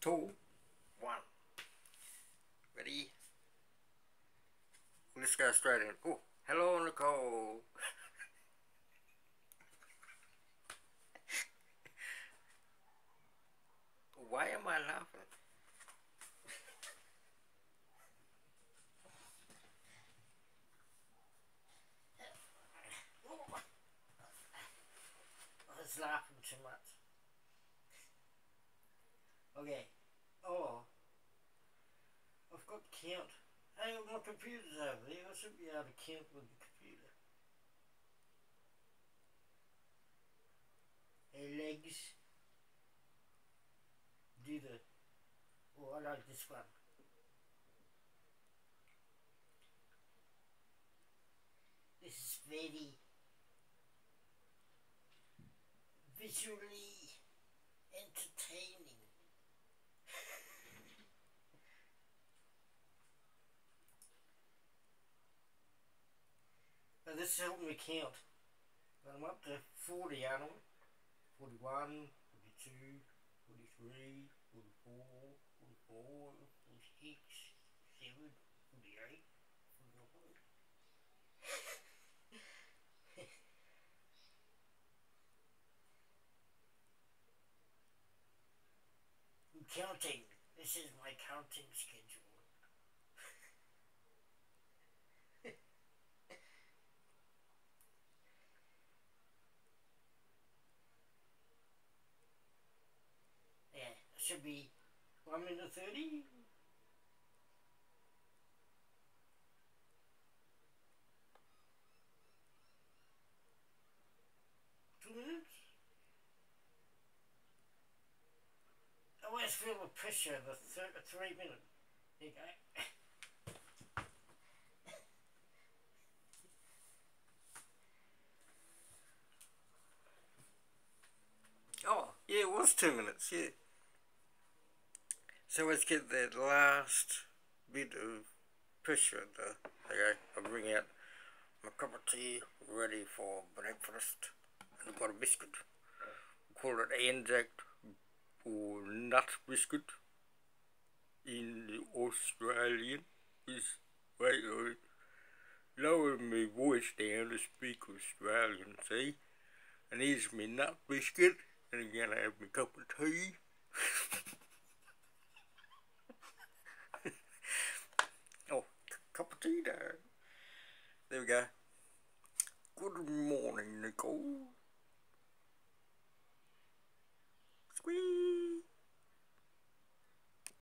2, 1. Ready? Let's go straight in. Oh, hello Nicole. Why am I laughing? I was laughing too much. Okay. Oh, I've got to count. Hey, my computer's over there. I should be able to count with the computer. Hey, legs. Do the... Oh, I like this one. This is very visually entertaining. Now this helped me count. I'm up to 40, aren't I? 41, 42, 43, 44, 44, 46, 7, 48, 49. I'm counting. This is my counting schedule. Yeah, it should be 1 minute 30. 2 minutes? I always feel the pressure of the 3 minutes. There you go. Oh, yeah, it was 2 minutes, yeah. So let's get that last bit of pressure. Okay, I'll bring out my cup of tea ready for breakfast. And I've got a biscuit. We call it Anzac or nut biscuit in the Australian. Is wait, lower my voice down to speak Australian, see? And here's my nut biscuit, and again I have my cup of tea.